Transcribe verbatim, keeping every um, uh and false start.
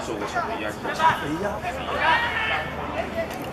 做个巧克力鸭。 哎呀。